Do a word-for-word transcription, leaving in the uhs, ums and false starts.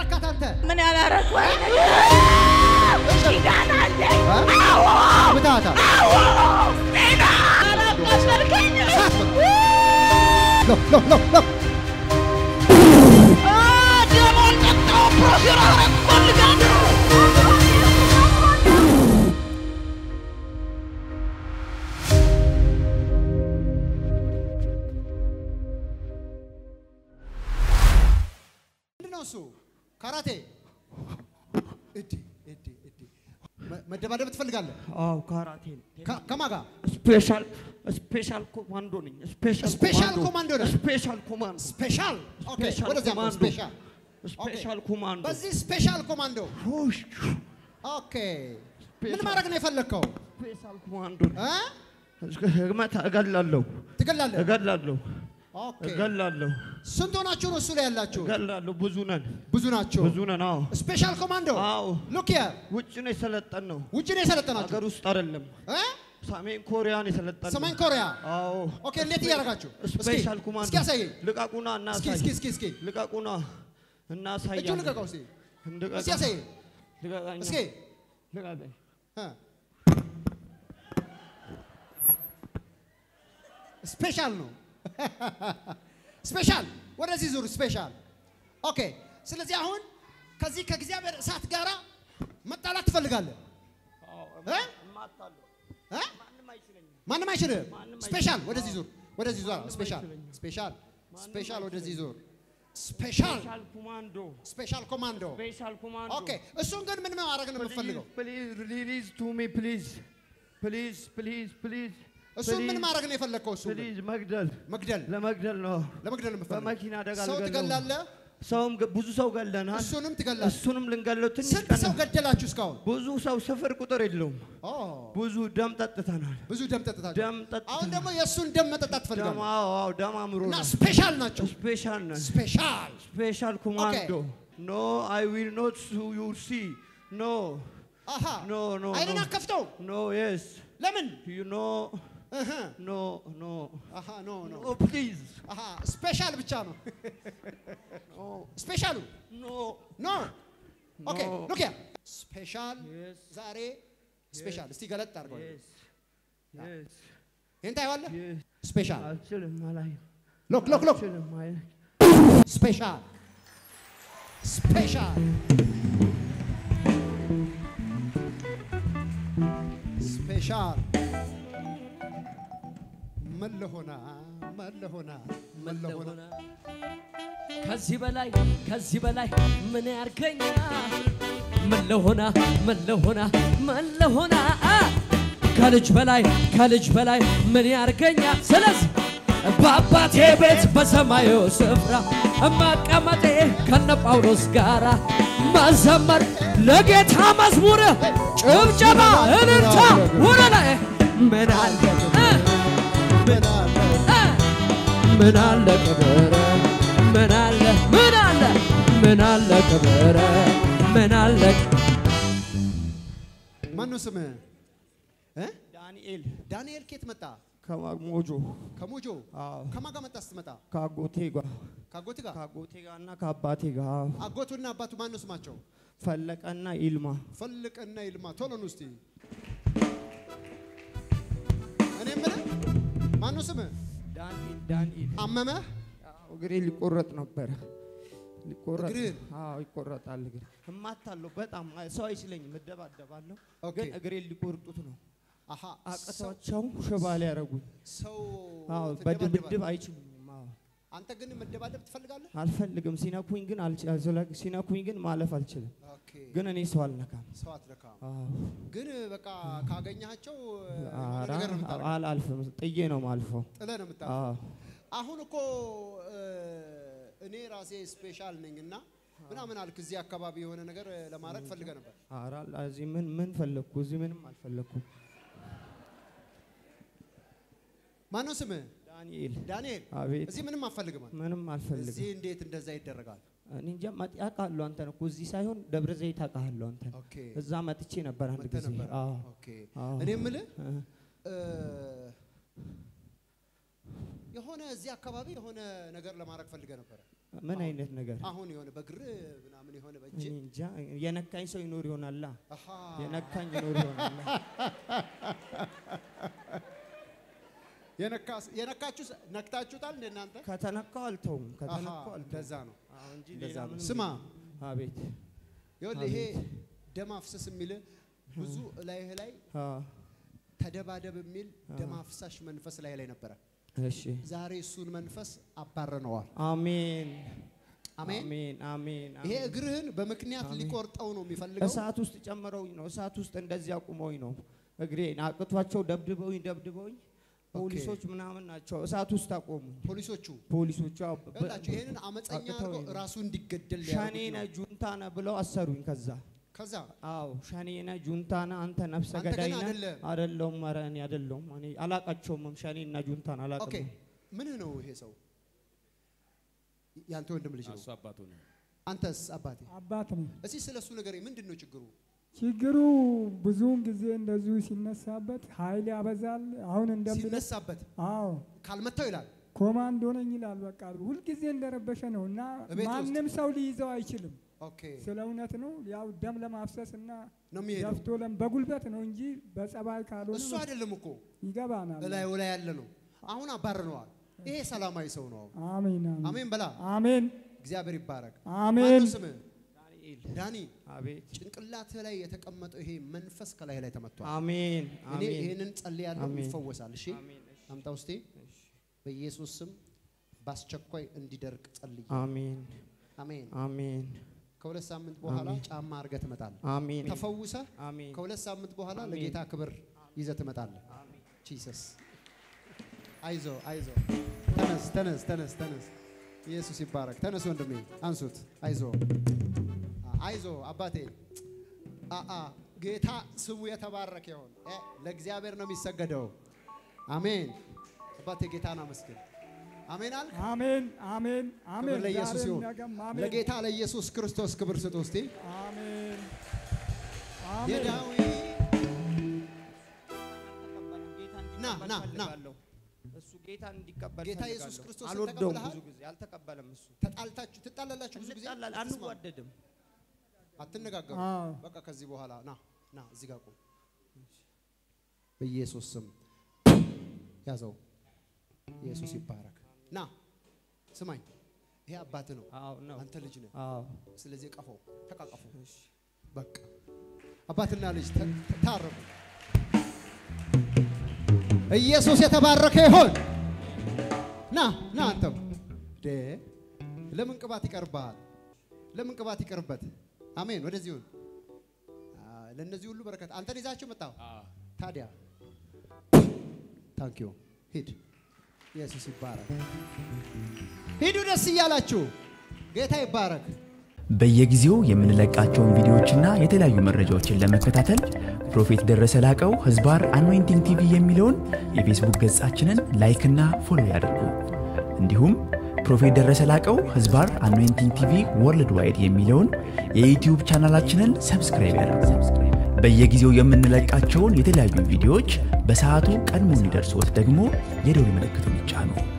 አረካት አንተ ምን ያላረኩ አይነት ይጋናል አዎ ብታታ አዎ ጤና አላቀሰርከኝ ሎ ሎ ሎ ሎ አ ደሞል ተጣው ፕሮግራም ፈልጋለሁ እንደነሱ ካራቴ እዲ እዲ እዲ መደባደብ ትፈልጋለህ? አው ካራቴ ከማጋ ስፔሻል ስፔሻል ኮማንዶ ነኝ ስፔሻል ስፔሻል ኮማንዶ ነህ ስፔሻል ኮማንዶ ስፔሻል ኦኬ ወደዛ ስፔሻል ስፔሻል ኮማንዶ በዚህ ስፔሻል ኮማንዶ ኦኬ ምን ማድረግ ነው የፈለከው? ስፔሻል ኮማንዶ እ ህግመት እገላለሁ ትገላለህ እገላለሁ ኦኬ እገላለሁ ስንት ሆናችሁ ነው እሱ ላይ ያላችሁ? እገላለሁ ብዙ ነን ብዙ ናችሁ ብዙ ነን አዎ ስፔሻል ኮማንዶ አዎ ሉክ ያ ውጭ ነው የሰለጠነው ውጭ ነው የሰለጠናችሁ ሀገር ውስጥ አይደለም እ ሰሜን ኮሪያ ነው የሰለጠነው ሰሜን ኮሪያ አዎ ኦኬ እንዴት ያደርጋችሁ? ስፔሻል ኮማንዶ እስኪ ያሳየኝ ልቃቁና እና እስኪ እስኪ እስኪ እስኪ ልቃቁና እና ሳያ እጁን ልቀቀው እስኪ እስኪ ያሳየኝ ልቃቃኝ እስኪ ልቃቃኝ እ ስፔሻል ነው ስፔሻል ወደዚህ ዙር ስፔሻል ኦኬ ስለዚህ አሁን ከዚህ ከእግዚአብሔር እሳት ጋራ መጣላት ትፈልጋለህ? አዎ እማታለሁ እ ማንንም አይችልም ማንንም አይችልም ስፔሻል ወደዚህ ዙር ወደዚህ ዙር ስፔሻል ስፔሻል ስፔሻል ወደዚህ ዙር ስፔሻል ስፔሻል ኮማንዶ ስፔሻል ኮማንዶ ስፔሻል ኮማንዶ ኦኬ እሱን ግን ምን ማድረግ ነው የምትፈልገው? ፕሊዝ ሪሊዝ ቱ ሚ ፕሊዝ ፕሊዝ ፕሊዝ ፕሊዝ እሱን ምን ማድረግ ነው የፈለከው? እሱ ፕሊዝ መግደል መግደል ለመግደል ነው ለመግደል ነው የምትፈልገው? በመኪና አደጋ ሰው ትገላለህ? ሰውም ብዙ ሰው ገለናል እሱንም ትገላለህ? እሱንም ልንገለው ትንሽ ስንት ሰው ገደላችሁ እስካሁን? ብዙ ሰው ስፍር ቁጥር የለውም ኦ ብዙ ደም ጠጥተናል ብዙ ደም ጠጥታችሁ ደም ጠጥተናል አሁን ደግሞ የእሱን ደም መጠጣት ደም ትፈልጋለህ? አዎ አዎ ደም አምሮ እና ስፔሻል ናቸው ስፔሻል ነን ስፔሻል ስፔሻል ኮማንዶ ኖ አይ ዊል ኖት ዩ ሲ ኖ አሃ ኖ ኖ አይንን አከፍተው ኖ የስ ለምን ዩ ኖ እህ ኖ ኖ አሃ ኖ ኖ ኖ ፕሊዝ አሃ ስፔሻል ብቻ ነው ኖ ስፔሻሉ ኖ ኖ ኦኬ ሉክ ያ ስፔሻል ዛሬ ስፔሻል እስቲ ገለጥ አድርገው የስ የስ ይሄን ታይዋለህ ስፔሻል አልችልም አላየም ሎክ ሎክ ሎክ አልችልም አይ ስፔሻል ስፔሻል ስፔሻል መለሆና መለሆና መለሆና ከዚህ በላይ ከዚህ በላይ ምን ያርገኛ መለሆና መለሆና መለሆና ከልጅ በላይ ከልጅ በላይ ምን ያርገኛ ስለዚህ በአባቴ ቤት በሰማዩ ስፍራ መቀመጤ ከነ ጳውሎስ ጋራ መዘመር ለጌታ መዝሙር ጭብጨባ እልልታ ወለላ ምን አለ ምን አለ ከበረ ምን አለ ምን አለ ምን አለ ከበረ ምን አለ ማን ነው ስምህ እ ዳንኤል ዳንኤል ከየት መጣ? ከሞጆ ከሞጆ አዎ ከማን ጋር መጣ ስትመጣ? ከአጎቴ ጋር ከአጎት ጋር ከአጎቴ ጋርና ከአባቴ ጋር አጎቱና አባቱ ማን ነው ስማቸው? ፈለቀና ይልማ ፈልቅና ይልማ ቶሎ ነው እስቲ እኔ የምልህ ማን ነው ስምህ? ዳንኤል ዳንኤል አመመህ? አዎ እግሬ ሊቆረጥ ነበር ሊቆረጥ እግርህን? አዎ ይቆረጣል እግሬ እማታለሁ በጣም ሰው አይችለኝም እደባደባለሁ ኦኬ ግን እግሬ ሊቆርጡት ነው አሃ አቀቷቸው ሽባ ሊያረጉኝ ሰው አዎ በድብድብ አይችሉኝም አዎ አንተ ግን መደባደብ ትፈልጋለህ? አልፈልግም ሲነኩኝ ግን አልችልም ሲነኩኝ ግን ማለፍ አልችልም ኦኬ ግን እኔ ሰው አልነካም ሰው አትነካም አዎ ግን በቃ ካገኛቸው አራ ነገር ነው የምታደርገው አልአልፍም ጥዬ ነው ማልፈው ጥለህ ነው የምታልፈው አዎ አሁን እኮ እኔ ራሴ ስፔሻል ነኝና ምናምን አልክ እዚህ አካባቢ የሆነ ነገር ለማድረግ ፈልገህ ነበር አራ እዚህ ምን ምን ፈለኩ እዚህ ምንም አልፈለኩም ማን ነው ስምህ? ዳንኤል ዳንኤል አቤት እዚህ ምንም አትፈልግም ምንም አልፈልግም እዚህ እንዴት እንደዛ ይደረጋል? እኔ እንጃ ያውቃሉ አንተን እኮ እዚህ ሳይሆን ደብረ ዘይት አውቃለሁ አንተን ኦኬ እዛ መጥቼ ነበር አንድ ጊዜ አዎ ኦኬ እኔ የምልህ የሆነ እዚህ አካባቢ የሆነ ነገር ለማድረግ ፈልገህ ነበር ምን አይነት ነገር አሁን የሆነ በግር ምናምን የሆነ በእጅ እንጃ የነካኝ ሰው ይኖር ይሆናል አሃ የነካኝ ይኖር ይሆናል የነካስ የነካችሁ ነክታችሁታል እንደናንተ ከተነካው አልተውም ከተነካው አልተውም እንደዛ ነው አዎ እንጂ ሌላ ምን ስማ አቤት ይኸውልህ ይሄ ደም አፍሰስ የሚል ብዙ ላይ ላይ አዎ ተደባደብ የሚል ደም አፍሳሽ መንፈስ ላይ ላይ ነበር እሺ ዛሬ እሱን መንፈስ አባረነዋል አሜን አሜን አሜን አሜን ይሄ እግርህን በመክንያት ሊቆርጠው ነው የሚፈልገው እሳት ውስጥ ጨምረውኝ ነው እሳት ውስጥ እንደዚህ አቁመውኝ ነው እግሬን አቅቷቸው ደብድበውኝ ደብድበውኝ ፖሊሶች ምናምን ናቸው እሳት ውስጥ አቆሙ ፖሊሶቹ ፖሊሶቹ አላችሁ ይሄንን አመፀኛ አድርጎ ራሱ እንዲገደል ሻኔና ጁንታና ብለው አሰሩኝ ከዛ ከዛ አው ሻኔና ጁንታና አንተ ነፍሰ ገዳይና አይደለም ማራኒ አይደለም እኔ አላቃቸውም ሻኔና ጁንታና አላቀም ኦኬ ምን ነው ይሄ ሰው ያንተ ወንድም ልጅ ነው እሱ አባቱ ነው አንተስ አባቴ አባት ነው እዚህ ስለሱ ነገር ምንድነው ችግሩ ችግሩ ብዙውን ጊዜ እንደዚሁ ሲነሳበት ኃይል ያበዛል አሁን እንደምለ ሲነሳበት አዎ ካልመታው ይላል ኮማንዶ ነኝ ይላል በቃ ሁሉ ጊዜ እንደረበሸ ነውና ማንንም ሰው ሊይዘው አይችልም ኦኬ ስለውነት ነው ያው ደም ለማፍሰስና ነው የሚሄደው ደፍቶ ለም በጉልበት ነው እንጂ በጸባይ ካልሆነ እሱ አይደለም እኮ ይገባናል ላይ ወላይ ያለ ነው አሁን አባረነዋል ይሄ ሰላማዊ ሰው ነው አሜን አሜን በላ አሜን እግዚአብሔር ይባረክ አሜን ዳንኤል ዳኒ አቤት ጭንቅላት ላይ የተቀመጠው ይሄ መንፈስ ከላይ ላይ ተመቷል አሜን እኔ አሜን ይሄንን ጸልያለሁ ይፈወሳል እሺ አምጣ ውስጥ በኢየሱስ ስም ባስቸኳይ እንዲደርቅ ጸልይ አሜን አሜን አሜን ከሁለት ሳምንት በኋላ ጫማ አርገህ ትመጣለህ አሜን ተፈውሰ አሜን ከሁለት ሳምንት በኋላ ለጌታ ክብር ይዘህ ትመጣለህ አሜን ጂሰስ አይዞ አይዞ ተነስ ተነስ ተነስ ተነስ ኢየሱስ ይባረክ ተነስ ወንድሜ አንሱት አይዞ አይዞ አባቴ አ አ ጌታ ስሙ የተባረከ ይሁን ለእግዚአብሔር ነው የሚሰገደው አሜን አባቴ ጌታን አመስግን አሜን አል አሜን አሜን አሜን ለኢየሱስ ይሁን ለጌታ ለኢየሱስ ክርስቶስ ክብር ስጡ እስቲ አሜን አሜን የዳዊ ና ና ና እሱ ጌታን እንዲቀበል ጌታ ኢየሱስ ክርስቶስ አልወደውም ብዙ ጊዜ አልተቀበለም እሱ ተጣልታችሁ ትጣላላችሁ ብዙ ጊዜ አንዋደድም አትነጋገሩ በቃ ከዚህ በኋላ ና ና እዚህ ጋር ቆም በኢየሱስ ስም ያዘው ኢየሱስ ይባረክ ና ስማኝ ይሄ አባት ነው አንተ ልጅ ነህ ስለዚህ ቀፎ ተቃቀፉ በቃ አባትና ልጅ ታረቁ ኢየሱስ የተባረከ ይሁን ና ና አንተም ደ ለምን ቅባት ይቀርባል ለምን ቅባት ይቀርበት አሜን ወደዚህ ሁሉ ለነዚህ ሁሉ በረከት አንተን ይዛችሁ መጣው ታዲያ ታንክ ዩ ሂድ ኢየሱስ ይባረክ ሂዱ ደስ ይያላችሁ ጌታ ይባረክ በየጊዜው የምንለቃቸውን ቪዲዮዎችና የተለያዩ መረጃዎችን ለመከታተል ፕሮፌት ደረሰ ላቀው ህዝባር አኖይንቲንግ ቲቪ የሚለውን የፌስቡክ ገጻችንን ላይክ እና ፎሎ ያድርጉ እንዲሁም ፕሮፌት ደረሰ ላቀው ህዝባር አኖይንቲንግ ቲቪ ወርልድ ዋይድ የሚለውን የዩቲዩብ ቻናላችንን ሰብስክራይብ ያድርጉ በየጊዜው የምንለቃቸውን የተለያዩ ቪዲዮዎች በሰዓቱ ቀድሞ እንዲደርሶት ደግሞ የደወል ምልክቱን ይጫኑ